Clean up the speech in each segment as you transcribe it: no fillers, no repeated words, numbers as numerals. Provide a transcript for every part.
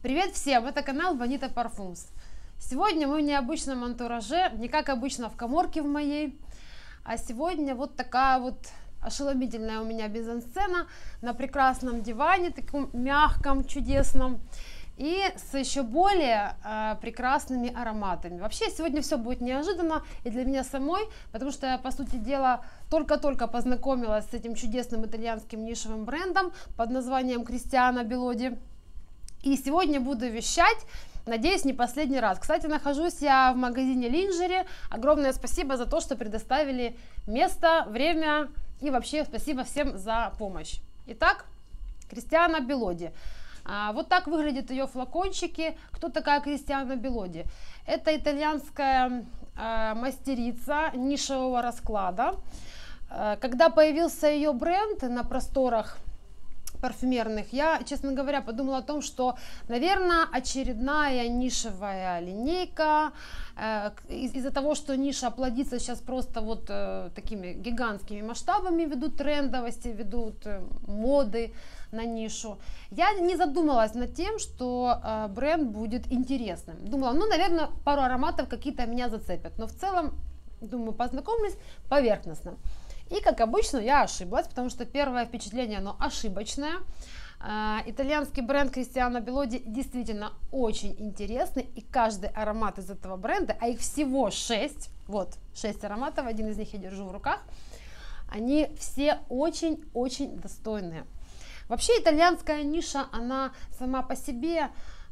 Привет всем, это канал Bonita Parfums. Сегодня мы в необычном антураже, не как обычно в каморке в моей, а сегодня вот такая вот ошеломительная у меня мизансцена на прекрасном диване, таком мягком, чудесном, и с еще более прекрасными ароматами. Вообще сегодня все будет неожиданно и для меня самой, потому что я, по сути дела, только-только познакомилась с этим чудесным итальянским нишевым брендом под названием Кристиано Белоди. И сегодня буду вещать, надеюсь, не последний раз. Кстати, нахожусь я в магазине Lingerie. Огромное спасибо за то, что предоставили место, время и вообще спасибо всем за помощь. Итак, Кристиано Белоди. Вот так выглядят ее флакончики. Кто такая Кристиано Белоди? Это итальянская мастерица нишевого расклада. Когда появился ее бренд на просторах парфюмерных, я, честно говоря, подумала о том, что, наверное, очередная нишевая линейка, из-за того, что ниша плодится сейчас просто вот такими гигантскими масштабами, ведут трендовости, ведут моды на нишу, я не задумалась над тем, что бренд будет интересным. Думала, ну, наверное, пару ароматов какие-то меня зацепят, но в целом, думаю, познакомлюсь поверхностно. И, как обычно, я ошиблась, потому что первое впечатление, оно ошибочное. Итальянский бренд Кристиано Белоди действительно очень интересный, и каждый аромат из этого бренда, а их всего 6, вот 6 ароматов, один из них я держу в руках, они все очень-очень достойные. Вообще итальянская ниша, она сама по себе,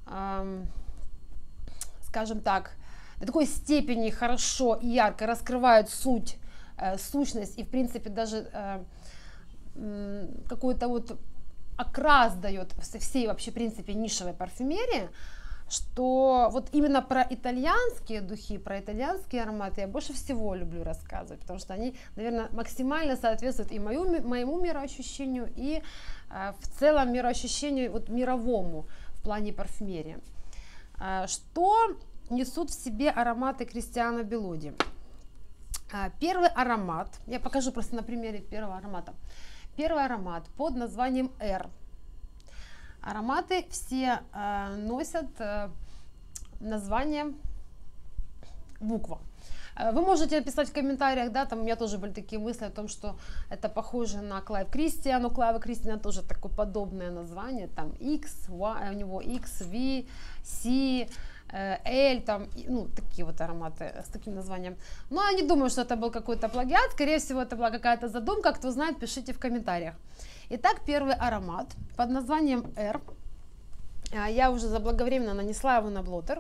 скажем так, до такой степени хорошо и ярко раскрывает сущность и в принципе даже какой-то вот окрас дает всей вообще в принципе нишевой парфюмерии, что вот именно про итальянские духи, про итальянские ароматы я больше всего люблю рассказывать, потому что они, наверное, максимально соответствуют и моему мироощущению, и в целом мироощущению вот мировому в плане парфюмерии. Что несут в себе ароматы Кристиано Белоди? Первый аромат, я покажу просто на примере первого аромата. Первый аромат под названием R. Ароматы все носят название буква. Вы можете написать в комментариях, да, там у меня тоже были такие мысли о том, что это похоже на Clive Christian, но Clive Christian тоже такое подобное название, там X, Y, у него X, V, C, L, там, ну, такие вот ароматы с таким названием. Но я не думаю, что это был какой-то плагиат, скорее всего, это была какая-то задумка, кто знает, пишите в комментариях. Итак, первый аромат под названием R. Я уже заблаговременно нанесла его на блотер.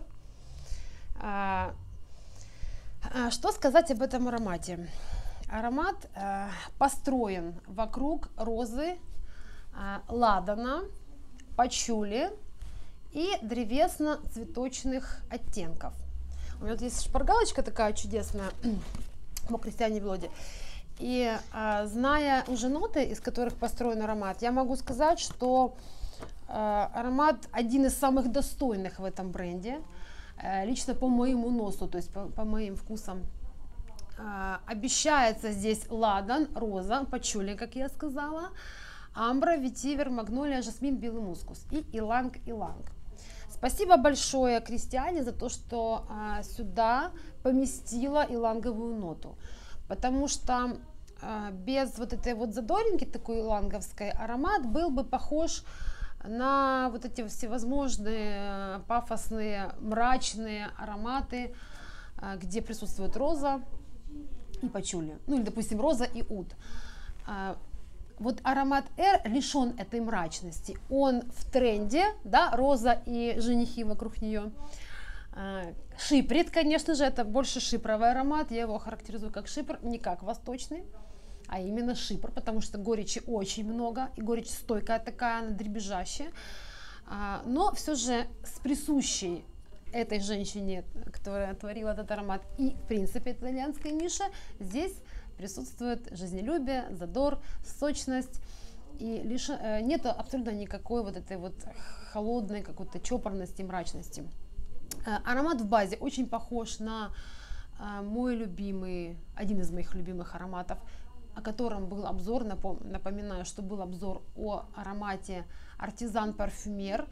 Что сказать об этом аромате? Аромат построен вокруг розы, ладана, пачули и древесно-цветочных оттенков. У меня вот есть шпаргалочка такая чудесная по Кристиано Белоди. И зная уже ноты, из которых построен аромат, я могу сказать, что аромат один из самых достойных в этом бренде. Лично по моему носу, то есть по моим вкусам. Обещается здесь ладан, роза, пачули, как я сказала, амбра, ветивер, магнолия, жасмин, белый мускус и иланг-иланг. Спасибо большое Кристиане за то, что сюда поместила иланговую ноту, потому что без вот этой вот задоринки такой иланговской аромат был бы похож на вот эти всевозможные пафосные, мрачные ароматы, где присутствует роза и пачули, ну или, допустим, роза и уд. Вот аромат R лишен этой мрачности, он в тренде, да, роза и женихи вокруг нее. Шиприт, конечно же, это больше шипровый аромат, я его характеризую как шипр, не как восточный, а именно шипр, потому что горечи очень много, и горечь стойкая такая, она дребезжащая, но все же с присущей этой женщине, которая творила этот аромат, и в принципе итальянской нише, здесь присутствует жизнелюбие, задор, сочность, и нет абсолютно никакой вот этой вот холодной какой-то чопорности, мрачности. Аромат в базе очень похож на мой любимый, один из моих любимых ароматов, о котором был обзор, напоминаю, что был обзор о аромате Артизан Парфюмер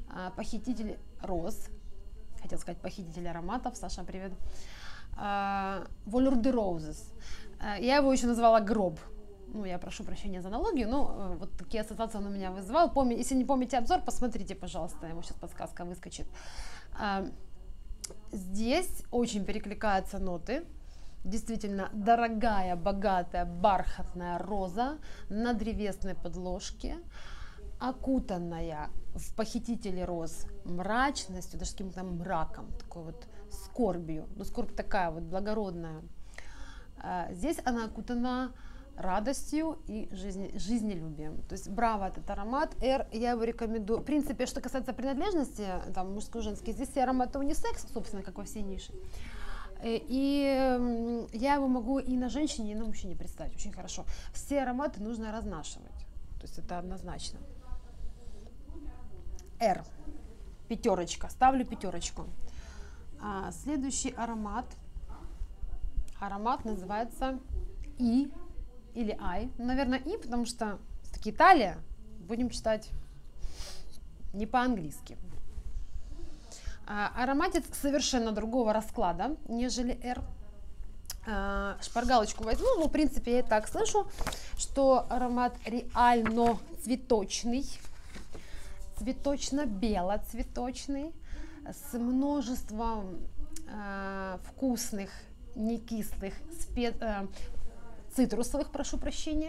похититель роз, хотел сказать похититель ароматов, Саша, привет, Voleur de Roses, я его еще назвала гроб, ну, я прошу прощения за аналогию, но вот такие ассоциации он у меня вызывал. Если не помните обзор, посмотрите, пожалуйста, ему сейчас подсказка выскочит. Здесь очень перекликаются ноты. Действительно дорогая, богатая, бархатная роза на древесной подложке, окутанная в похитителе роз мрачностью, даже каким-то мраком, такой вот скорбью. Но скорбь такая вот благородная. Здесь она окутана радостью и жизнелюбием. То есть браво, этот аромат R, я его рекомендую. В принципе, что касается принадлежности, там мужской, женский, здесь все ароматы унисекс, собственно, как во всей нише. И я его могу и на женщине, и на мужчине представить очень хорошо. Все ароматы нужно разнашивать. То есть это однозначно. R. Пятерочка. Ставлю пятерочку. Следующий аромат. Аромат называется I. Или I, наверное, И, потому что все-таки Италия, будем читать не по-английски. Ароматец совершенно другого расклада, нежели R. Шпаргалочку возьму, но в принципе я и так слышу, что аромат реально цветочный, цветочно-бело-цветочный, с множеством вкусных, некислых цитрусовых, прошу прощения.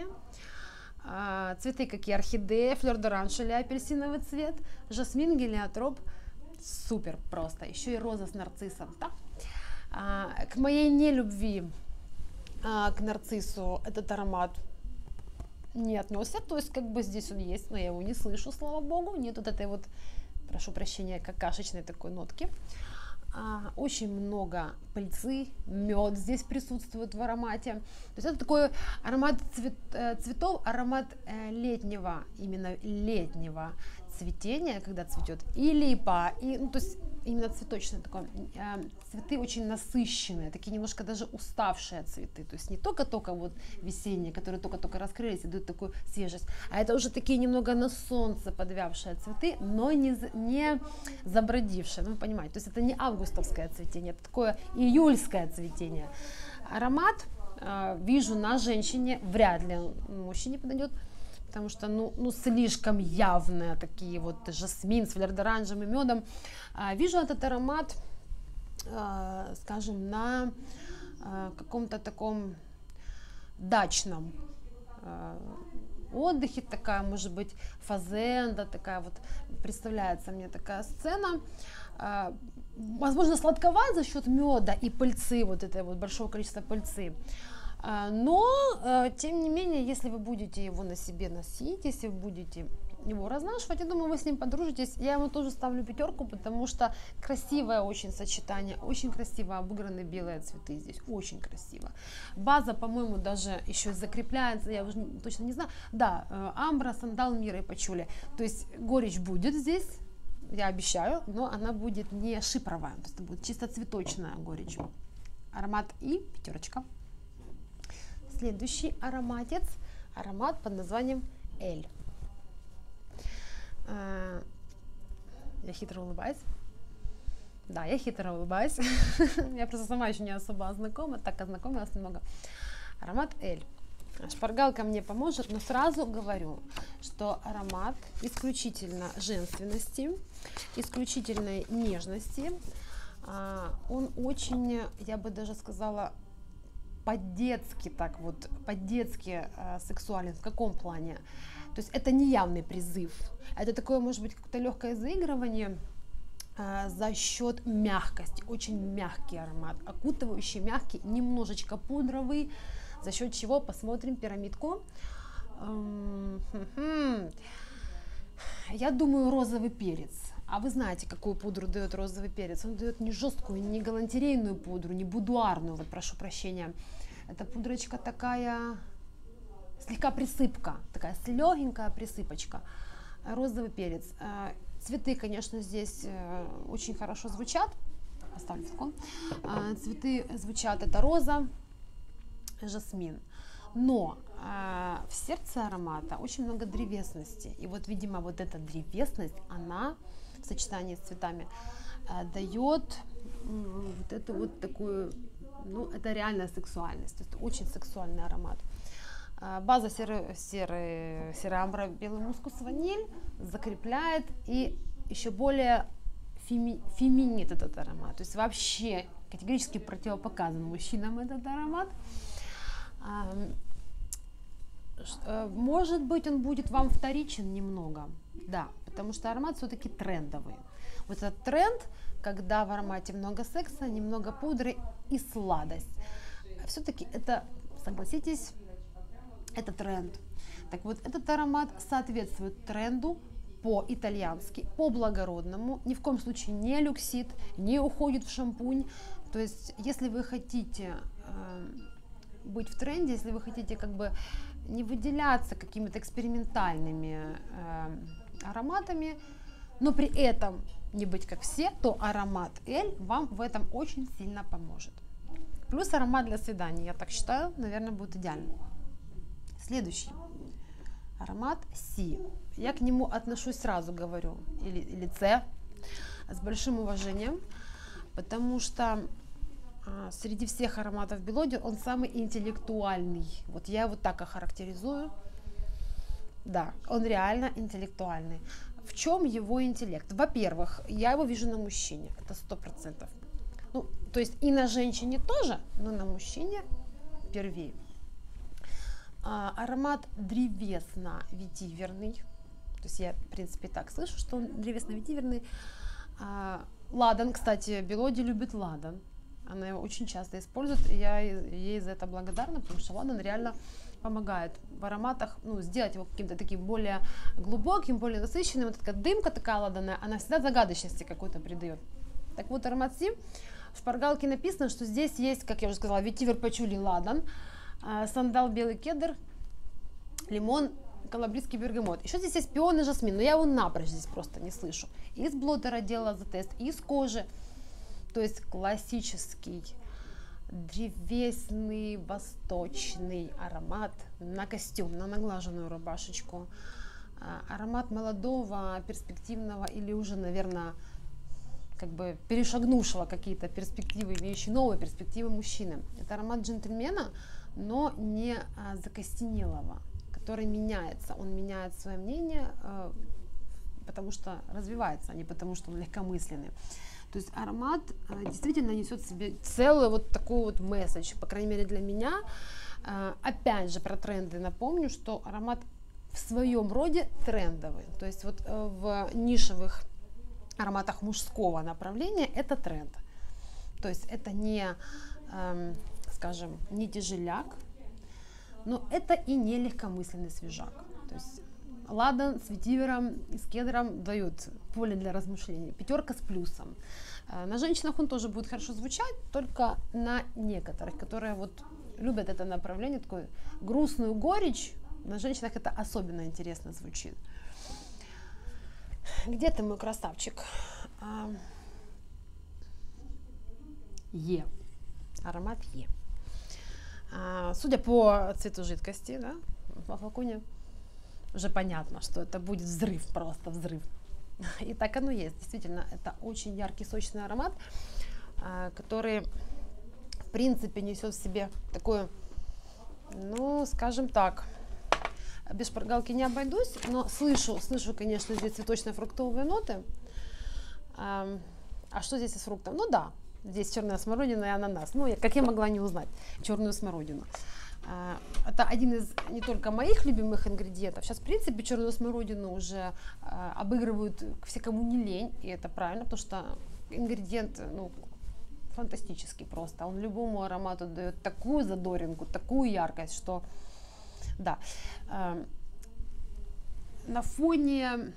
Цветы какие: орхидея, флёр-д'оранж или апельсиновый цвет, жасмин, гелиотроп. Супер просто. Еще и роза с нарциссом. Да? К моей нелюбви к нарциссу этот аромат не относится. То есть как бы здесь он есть, но я его не слышу, слава богу. Нет вот этой вот, прошу прощения, какашечной такой нотки. Очень много пыльцы, мед здесь присутствует в аромате. То есть это такой аромат цветов, аромат летнего, именно летнего цветения, когда цветет и липа, и, ну, то есть именно цветочное такое. Цветы очень насыщенные, такие немножко даже уставшие цветы. То есть не только-только вот весенние, которые только-только раскрылись и дают такую свежесть, а это уже такие немного на солнце подвявшие цветы, но не забродившие, ну, вы понимаете. То есть это не августовское цветение, это такое июльское цветение. Аромат вижу на женщине, вряд ли мужчине подойдет, потому что ну слишком явные такие вот жасмин с флёр-д'оранжем и медом. Вижу этот аромат, скажем, на каком-то таком дачном отдыхе, такая, может быть, фазенда, такая вот представляется мне такая сцена. Возможно, сладковат за счет меда и пыльцы, вот это вот большого количества пыльцы. Но, тем не менее, если вы будете его на себе носить, если вы будете его разнашивать, я думаю, вы с ним подружитесь. Я ему тоже ставлю пятерку, потому что красивое очень сочетание, очень красиво обыграны белые цветы здесь, очень красиво. База, по-моему, даже еще закрепляется, я уже точно не знаю. Да, амбра, сандал, мира и пачули. То есть горечь будет здесь, я обещаю, но она будет не шипровая, то есть это будет чисто цветочная горечь. Аромат И, пятерочка. Следующий ароматец, аромат под названием Эль. Я хитро улыбаюсь. Да, я хитро улыбаюсь. Я просто сама еще не особо знакома, так ознакомилась немного. Аромат Эль. Шпаргалка мне поможет, но сразу говорю, что аромат исключительно женственности, исключительной нежности. Он очень, я бы даже сказала, по-детски, так вот, по-детски сексуален. В каком плане? То есть это не явный призыв, это такое, может быть, какое-то легкое заигрывание за счет мягкости, очень мягкий аромат, окутывающий, мягкий, немножечко пудровый, за счет чего, посмотрим пирамидку. Я думаю, розовый перец. А вы знаете, какую пудру дает розовый перец? Он дает не жесткую, не галантерейную пудру, не будуарную, вот прошу прощения. Это пудрочка такая, слегка присыпка, такая легенькая присыпочка. Розовый перец. Цветы, конечно, здесь очень хорошо звучат. Оставлю флакон. Цветы звучат, это роза, жасмин. Но в сердце аромата очень много древесности. И вот, видимо, вот эта древесность, она в сочетании с цветами дает вот эту вот такую, ну, это реальная сексуальность, это очень сексуальный аромат. База серый амбра, белый мускус, ваниль закрепляет и еще более феминит этот аромат. То есть вообще категорически противопоказан мужчинам этот аромат. Может быть, он будет вам вторичен немного, да, потому что аромат все-таки трендовый. Вот этот тренд, когда в аромате много секса, немного пудры и сладость. Все-таки это, согласитесь, это тренд. Так вот, этот аромат соответствует тренду по-итальянски, по-благородному, ни в коем случае не люксит, не уходит в шампунь. То есть, если вы хотите быть в тренде, если вы хотите как бы не выделяться какими-то экспериментальными ароматами, но при этом не быть как все, то аромат Эль вам в этом очень сильно поможет. Плюс аромат для свиданий, я так считаю, наверное, будет идеально. Следующий аромат Си. Я к нему отношусь, сразу говорю, или С, с большим уважением, потому что среди всех ароматов Белоди он самый интеллектуальный. Вот я его так охарактеризую. Да, он реально интеллектуальный. В чем его интеллект? Во-первых, я его вижу на мужчине, это 100%. Ну, то есть и на женщине тоже, но на мужчине первее. Аромат древесно-ветиверный. То есть я, в принципе, так слышу, что он древесно-ветиверный. Ладан, кстати, Белоди любит ладан. Она его очень часто использует, и я ей за это благодарна, потому что ладан реально помогает в ароматах, ну, сделать его каким-то таким более глубоким, более насыщенным. Вот такая дымка такая ладаная, она всегда загадочности какой-то придает. Так вот, аромат Си, в шпаргалке написано, что здесь есть, как я уже сказала, ветивер, пачули, ладан, сандал, белый кедр, лимон, калабрийский бергамот. Еще здесь есть пион и жасмин, но я его напрочь здесь просто не слышу. Из блотера делала за тест, из кожи. То есть классический древесный восточный аромат на костюм, на наглаженную рубашечку. Аромат молодого, перспективного или уже, наверное, как бы перешагнувшего какие-то перспективы, имеющие новые перспективы мужчины. Это аромат джентльмена, но не закостенелого, который меняется. Он меняет свое мнение, потому что развивается, а не потому что он легкомысленный. То есть аромат действительно несет в себе целый вот такой вот месседж, по крайней мере для меня. Опять же про тренды напомню, что аромат в своем роде трендовый. То есть вот в нишевых ароматах мужского направления это тренд. То есть это не, скажем, не тяжеляк, но это и не легкомысленный свежак. То есть ладан с ветивером и с кедром дают поле для размышлений. 5 с плюсом. На женщинах он тоже будет хорошо звучать, только на некоторых, которые вот любят это направление, такую грустную горечь, на женщинах это особенно интересно звучит. Где ты, мой красавчик? Е. Аромат Е. Судя по цвету жидкости, да, во флаконе, уже понятно, что это будет взрыв, просто взрыв. И так оно есть. Действительно, это очень яркий, сочный аромат, который, в принципе, несет в себе такое, ну, скажем так, без шпаргалки не обойдусь, но слышу, конечно, здесь цветочно-фруктовые ноты. А что здесь из фруктов? Ну да, здесь черная смородина и ананас. Ну, как я могла не узнать черную смородину? Это один из не только моих любимых ингредиентов. Сейчас, в принципе, черную смородину уже обыгрывают все, кому не лень, и это правильно, потому что ингредиент, ну, фантастический просто. Он любому аромату дает такую задоринку, такую яркость, что, да. На фоне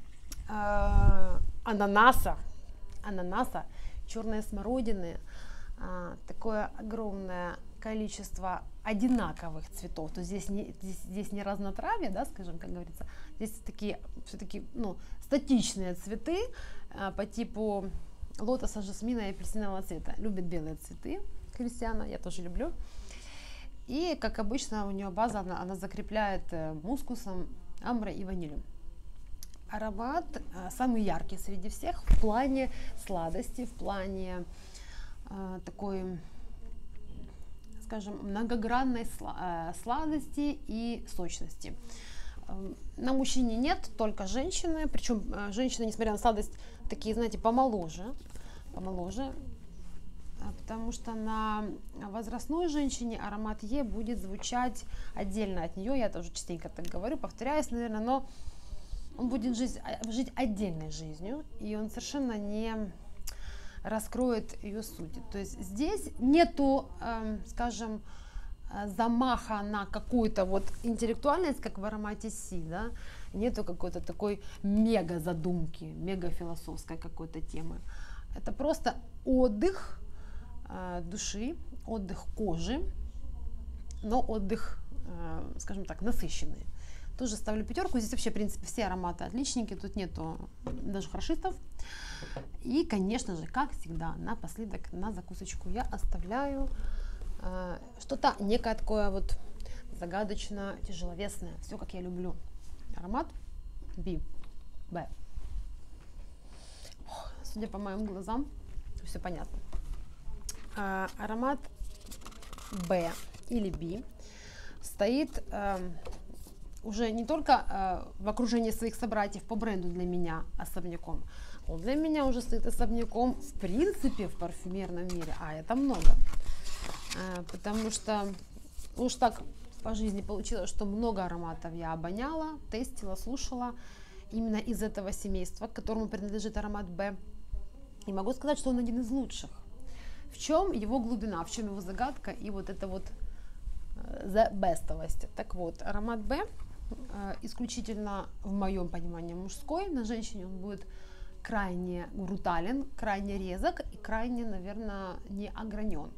ананаса, черной смородины, такое огромное количество одинаковых цветов. То есть здесь не разнотравие, да, скажем, как говорится. Здесь такие все-таки, ну, статичные цветы по типу лотоса, жасмина и апельсинового цвета. Любит белые цветы Кристиана, я тоже люблю. И, как обычно, у нее база, она закрепляет мускусом, амброй и ванилью. аромат самый яркий среди всех в плане сладости, в плане такой, скажем, многогранной сладости и сочности. На мужчине нет, только женщины, причем женщины, несмотря на сладость, такие, знаете, помоложе, потому что на возрастной женщине аромат Е будет звучать отдельно от нее, я тоже частенько так говорю, повторяюсь, наверное, но он будет жить отдельной жизнью, и он совершенно не раскроет ее суть. То есть здесь нету, скажем, замаха на какую-то вот интеллектуальность, как в аромате Си, да, нету какой-то такой мега задумки, мега философской какой-то темы. Это просто отдых души, отдых кожи, но отдых, скажем так, насыщенный. Тоже ставлю 5. Здесь вообще, в принципе, все ароматы отличненькие, тут нету даже хорошистов. И, конечно же, как всегда, напоследок, на закусочку я оставляю что-то некое такое вот загадочно тяжеловесное. Все, как я люблю. Аромат B. Судя по моим глазам, все понятно. Аромат B или B стоит уже не только в окружении своих собратьев по бренду для меня особняком, он для меня уже стоит особняком в принципе в парфюмерном мире, а это много. Потому что уж так по жизни получилось, что много ароматов я обоняла, тестила, слушала именно из этого семейства, к которому принадлежит аромат B. И могу сказать, что он один из лучших. В чем его глубина, в чем его загадка и вот это вот the bestовость. Так вот, аромат B исключительно в моем понимании мужской, на женщине он будет крайне брутален, крайне резок и крайне, наверное, не огранен.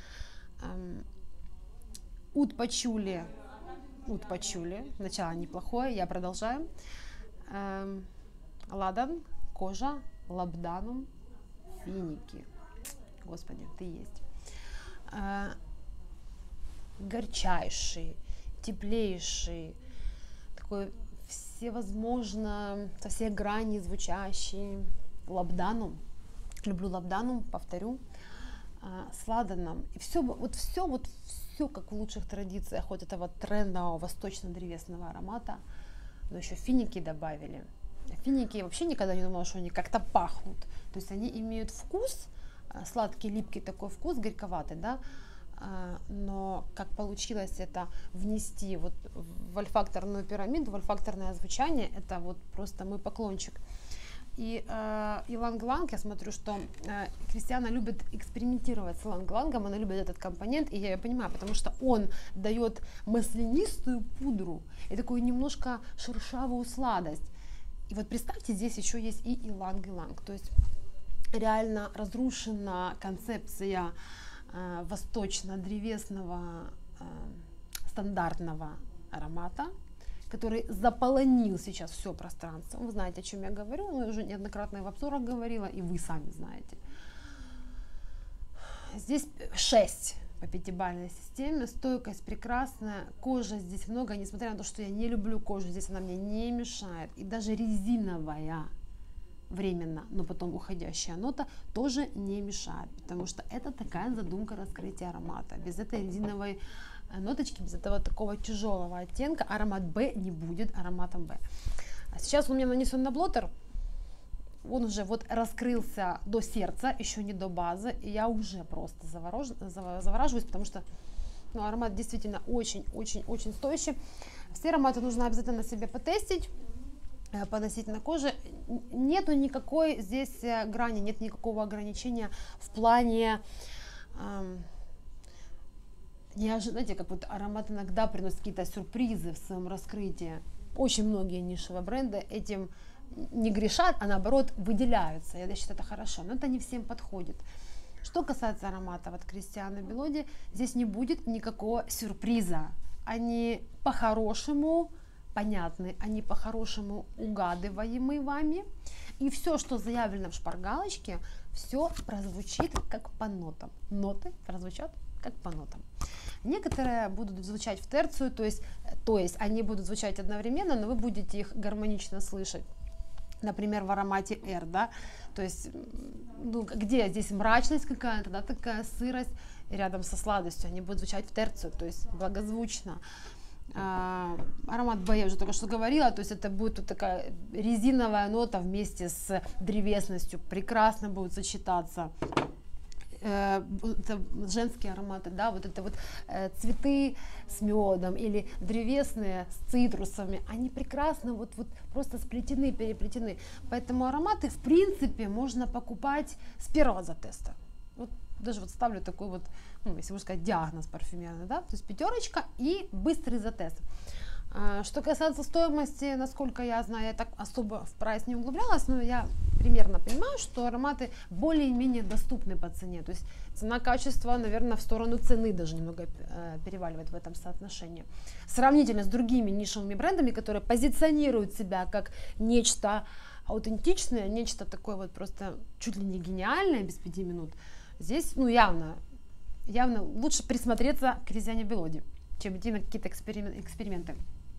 Ут пачули, начало неплохое, я продолжаю. Ладан, кожа, лабданум, финики. Господи, ты есть. Горчайший, теплейший, такой всевозможно, со всех граней звучащий лабданум. Люблю лабданум, повторю. С ладаном. И все как в лучших традициях вот этого трендового восточно-древесного аромата. Но еще финики добавили. Финики вообще никогда не думала, что они как-то пахнут. То есть они имеют вкус, сладкий, липкий такой вкус, горьковатый, да. Но как получилось это внести вот в ольфакторную пирамиду, в ольфакторное звучание, это вот просто мой поклончик. И иланг-иланг, я смотрю, что Кристиана любит экспериментировать с иланг-илангом, она любит этот компонент, и я ее понимаю, потому что он дает маслянистую пудру и такую немножко шершавую сладость. И вот представьте, здесь еще есть и иланг-иланг, то есть реально разрушена концепция восточно-древесного стандартного аромата, который заполонил сейчас все пространство. Вы знаете, о чем я говорю, я уже неоднократно в обзорах говорила, и вы сами знаете. Здесь 6 по 5-бальной системе, стойкость прекрасная, кожа здесь много, несмотря на то, что я не люблю кожу, здесь она мне не мешает, и даже резиновая, временно, но потом уходящая нота тоже не мешает, потому что это такая задумка раскрытия аромата. Без этой резиновой ноточки, без этого такого тяжелого оттенка аромат B не будет ароматом B. А сейчас он мне нанесен на блотер, он уже вот раскрылся до сердца, еще не до базы, и я уже просто завораживаюсь, потому что аромат действительно очень-очень-очень стоящий. Все ароматы нужно обязательно на себе потестить, поносить на коже. Нету никакой здесь грани, нет никакого ограничения в плане знаете, как вот аромат иногда приносит какие-то сюрпризы в своем раскрытии. Очень многие нишевые бренды этим не грешат, а наоборот выделяются. Я считаю, это хорошо, но это не всем подходит. Что касается ароматов от Кристиана Белоди, здесь не будет никакого сюрприза. Они по-хорошему понятны, они по-хорошему угадываемы вами. И все, что заявлено в шпаргалочке, все прозвучит как по нотам. Ноты прозвучат как по нотам. Некоторые будут звучать в терцию, то есть они будут звучать одновременно, но вы будете их гармонично слышать. например, в аромате R, да, то есть, ну, где здесь мрачность какая-то, да, такая сырость, и рядом со сладостью они будут звучать в терцию, то есть благозвучно. Аромат B я уже только что говорила, то есть это будет вот такая резиновая нота вместе с древесностью, прекрасно будет сочетаться. Это женские ароматы, да, вот это вот цветы с медом или древесные с цитрусами, они прекрасно вот просто сплетены, переплетены. Поэтому ароматы в принципе можно покупать с первого затеста. Вот даже вот ставлю такой вот, ну, если можно сказать, диагноз парфюмерный, да, то есть 5 и быстрый затест. Что касается стоимости, насколько я знаю, я так особо в прайс не углублялась, но я примерно понимаю, что ароматы более-менее доступны по цене. То есть цена-качество, наверное, в сторону цены даже немного переваливает в этом соотношении. Сравнительно с другими нишевыми брендами, которые позиционируют себя как нечто аутентичное, нечто такое вот просто чуть ли не гениальное без 5 минут, здесь, ну, явно лучше присмотреться к Кристиане Белоди, чем идти на какие-то эксперименты.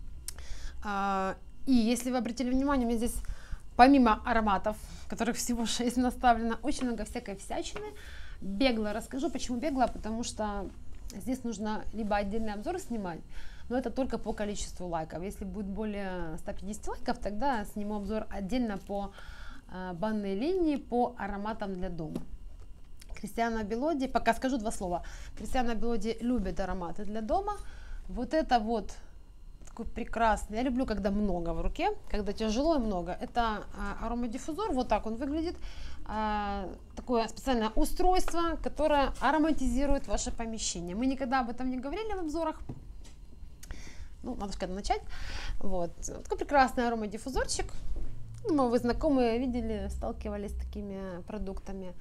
И если вы обратили внимание, у меня здесь помимо ароматов, которых всего 6 наставлено, очень много всякой всячины. Бегло расскажу. Почему бегло? Потому что здесь нужно либо отдельный обзор снимать, но это только по количеству лайков. Если будет более 150 лайков, тогда сниму обзор отдельно по банной линии, по ароматам для дома. Кристиана Белоди, пока скажу 2 слова. Кристиана Белоди любит ароматы для дома. Вот это вот такой прекрасный. Я люблю, когда много в руке, когда тяжело и много. Это аромадиффузор, вот так он выглядит. Такое специальное устройство, которое ароматизирует ваше помещение. Мы никогда об этом не говорили в обзорах. Ну, надо же когда начать. Вот. Такой прекрасный аромадиффузорчик. Думаю, вы знакомые видели, сталкивались с такими продуктами.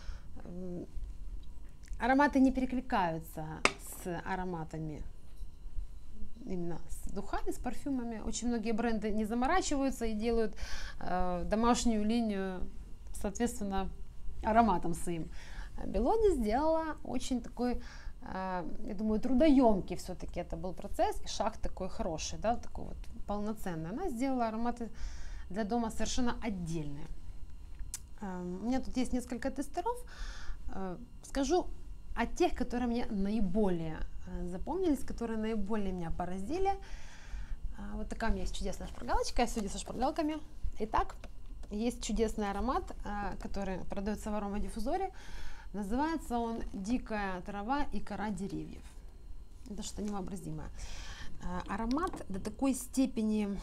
Ароматы не перекликаются с ароматами, именно с духами, с парфюмами. Очень многие бренды не заморачиваются и делают домашнюю линию, соответственно, ароматом своим. Белоди сделала очень такой, я думаю, трудоемкий все-таки это был процесс, и шаг такой хороший, да, такой вот полноценный. Она сделала ароматы для дома совершенно отдельные. У меня тут есть несколько тестеров. Скажу о тех, которые мне наиболее запомнились, которые наиболее меня поразили. Вот такая у меня есть чудесная шпаргалочка. Я сегодня со шпаргалками. Итак, есть чудесный аромат, который продается в аромадиффузоре. Называется он «Дикая трава и кора деревьев». Это что-то невообразимое. Аромат до такой степени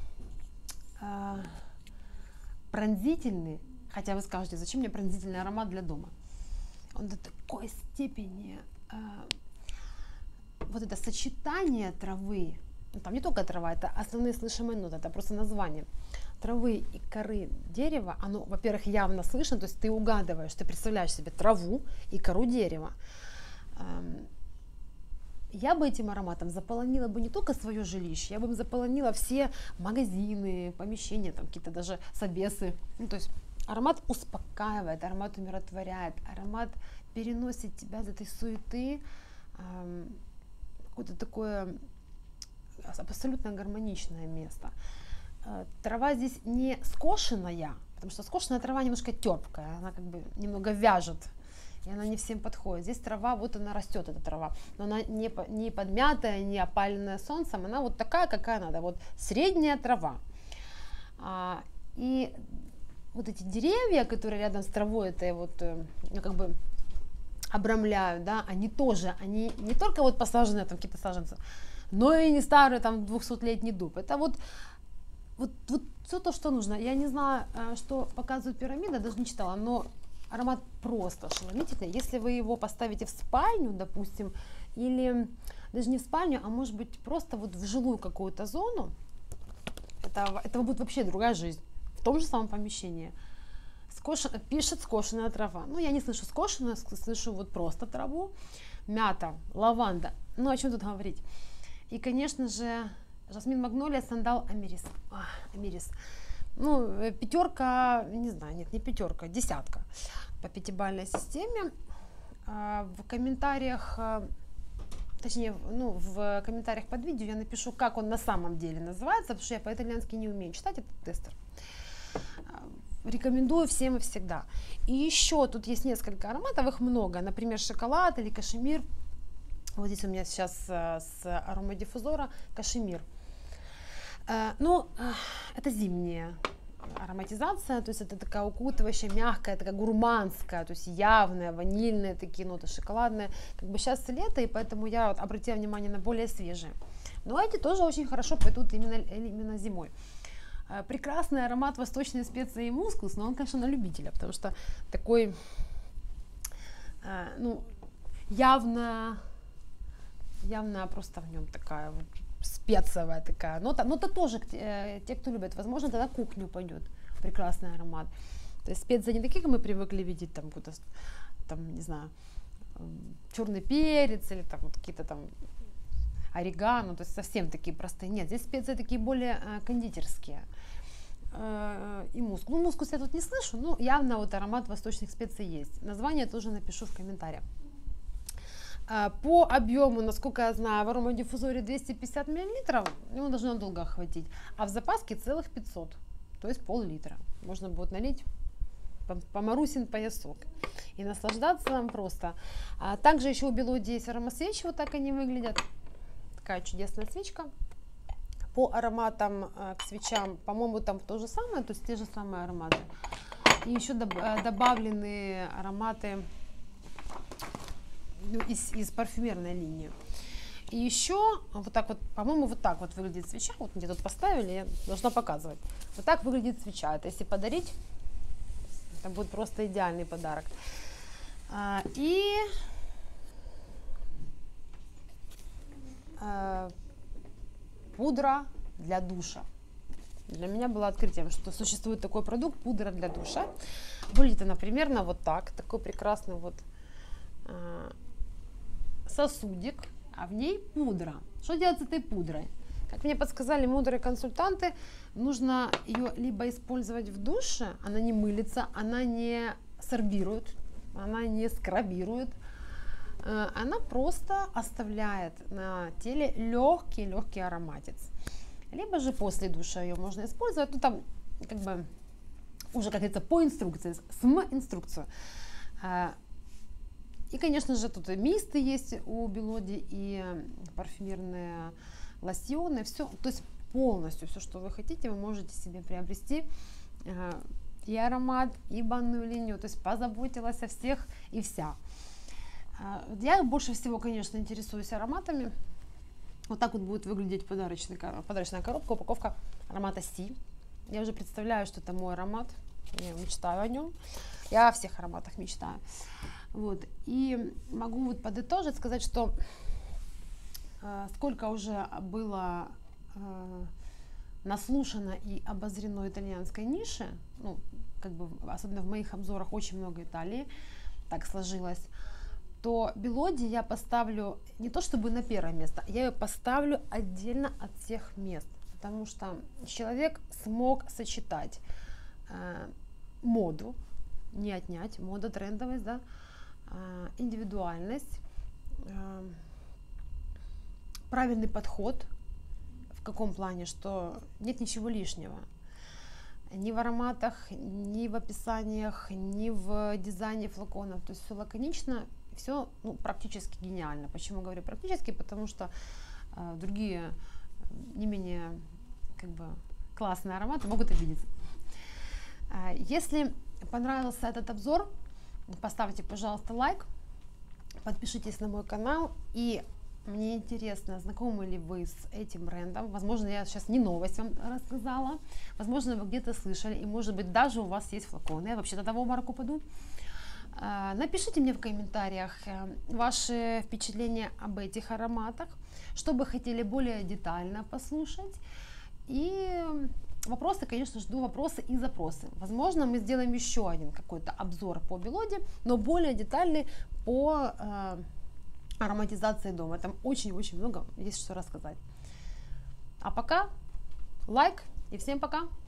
пронзительный. Хотя вы скажете, зачем мне пронзительный аромат для дома? Он до такой степени, вот это сочетание травы, ну, там не только трава, это основные слышимые ноты, это просто название. Травы и коры дерева, оно, во-первых, явно слышно, то есть ты угадываешь, ты представляешь себе траву и кору дерева. Я бы этим ароматом заполонила бы не только свое жилище, я бы заполонила все магазины, помещения, там какие-то даже собесы. Ну, то есть аромат успокаивает, аромат умиротворяет, аромат переносит тебя из этой суеты, какое-то такое абсолютно гармоничное место. Трава здесь не скошенная, потому что скошенная трава немножко терпкая, она как бы немного вяжет, и она не всем подходит. Здесь трава, вот она растет, эта трава, но она не подмятая, не опаленная солнцем, она вот такая, какая надо, вот средняя трава. И вот эти деревья, которые рядом с травой, это вот, ну, как бы обрамляют, да, они тоже, они не только вот посаженные там какие-то саженцы, но и не старый там 200-летний дуб. Это вот все то, что нужно. Я не знаю, что показывает пирамида, даже не читала, но аромат просто ошеломительный. Если вы его поставите в спальню, допустим, или даже не в спальню, а может быть просто вот в жилую какую-то зону, это будет вообще другая жизнь. В том же самом помещении. Пишет скошенная трава. Ну, я не слышу скошенную, слышу вот просто траву. Мята, лаванда. Ну, о чем тут говорить? И, конечно же, жасмин, магнолия, сандал, америс. Америс. Ну, 5, не знаю, нет, не 5, 10 по 5-бальной системе. В комментариях, точнее, ну, в комментариях под видео я напишу, как он на самом деле называется, потому что я по-итальянски не умею читать этот тестер. рекомендую всем и всегда. И еще тут есть несколько ароматов, их много, например, шоколад или кашемир. Вот здесь у меня сейчас с аромадиффузора кашемир. Ну, это зимняя ароматизация, то есть это такая укутывающая, мягкая, такая гурманская, то есть явная, ванильные такие ноты, шоколадные. Как бы сейчас лето, и поэтому я вот обратила внимание на более свежие. Но эти тоже очень хорошо пойдут именно зимой. Прекрасный аромат восточной специи и мускус, но он, конечно, на любителя, потому что такой, ну, явно просто в нем такая вот специевая такая нота. Нота тоже, те, кто любит, возможно, тогда кухню пойдет. Прекрасный аромат. То есть специи не такие, как мы привыкли видеть, там, там, не знаю, черный перец или там вот какие-то там орегано, то есть совсем такие простые. Нет, здесь специи такие более кондитерские. И мускус. Ну, мускус я тут не слышу, но явно вот аромат восточных специй есть. Название тоже напишу в комментариях. По объему, насколько я знаю, в аромадиффузоре 250 мл, ему должно долго хватить, а в запаске целых 500, то есть пол-литра. Можно будет налить по Марусин поясок и наслаждаться вам просто. Также еще у Белоди есть аромасвечи, вот так они выглядят. Такая чудесная свечка. По ароматам к свечам, по-моему, там то же самое, то есть те же самые ароматы. И еще добавлены ароматы из парфюмерной линии. И еще вот так вот, по-моему, вот так вот выглядит свеча. Вот где тут поставили, я должна показывать. Вот так выглядит свеча. Это если подарить, это будет просто идеальный подарок. И пудра для душа. Для меня было открытием, что существует такой продукт, пудра для душа. Выглядит она примерно вот так. Такой прекрасный вот сосудик, а в ней пудра. Что делать с этой пудрой? Как мне подсказали мудрые консультанты, нужно ее либо использовать в душе, она не мылится, она не сорбирует, она не скрабирует, она просто оставляет на теле легкий ароматец. Либо же после душа ее можно использовать, ну там как бы уже, как говорится, по инструкции, инструкцию. И, конечно же, тут и мисты есть у Белоди, и парфюмерные лосьоны, все, то есть полностью все, что вы хотите, вы можете себе приобрести. И аромат, и банную линию, то есть позаботилась о всех и вся. Я больше всего, конечно, интересуюсь ароматами. Вот так вот будет выглядеть подарочная коробка, упаковка аромата Си. Я уже представляю, что это мой аромат, я мечтаю о нем, я о всех ароматах мечтаю. Вот. И могу вот подытожить, сказать, что сколько уже было наслушано и обозрено итальянской ниши, ну, как бы, особенно в моих обзорах очень много Италии, так сложилось, то Белоди я поставлю не то чтобы на первое место, я ее поставлю отдельно от всех мест, потому что человек смог сочетать моду, не отнять, мода, трендовость, да, индивидуальность, правильный подход. В каком плане? Что нет ничего лишнего ни в ароматах, ни в описаниях, ни в дизайне флаконов. То есть все лаконично, все, ну, практически гениально. Почему говорю практически? Потому что другие не менее как бы классные ароматы могут обидеться. Если понравился этот обзор, поставьте, пожалуйста, лайк, подпишитесь на мой канал, и мне интересно, знакомы ли вы с этим брендом. Возможно, я сейчас не новость вам рассказала, возможно, вы где-то слышали, и может быть даже у вас есть флаконы, я вообще-то в обморок упаду. Напишите мне в комментариях ваши впечатления об этих ароматах, что бы хотели более детально послушать, и вопросы, конечно, жду вопросы и запросы. Возможно, мы сделаем еще один какой-то обзор по Белоди, но более детальный по ароматизации дома. Там очень-очень много есть что рассказать. А пока лайк и всем пока!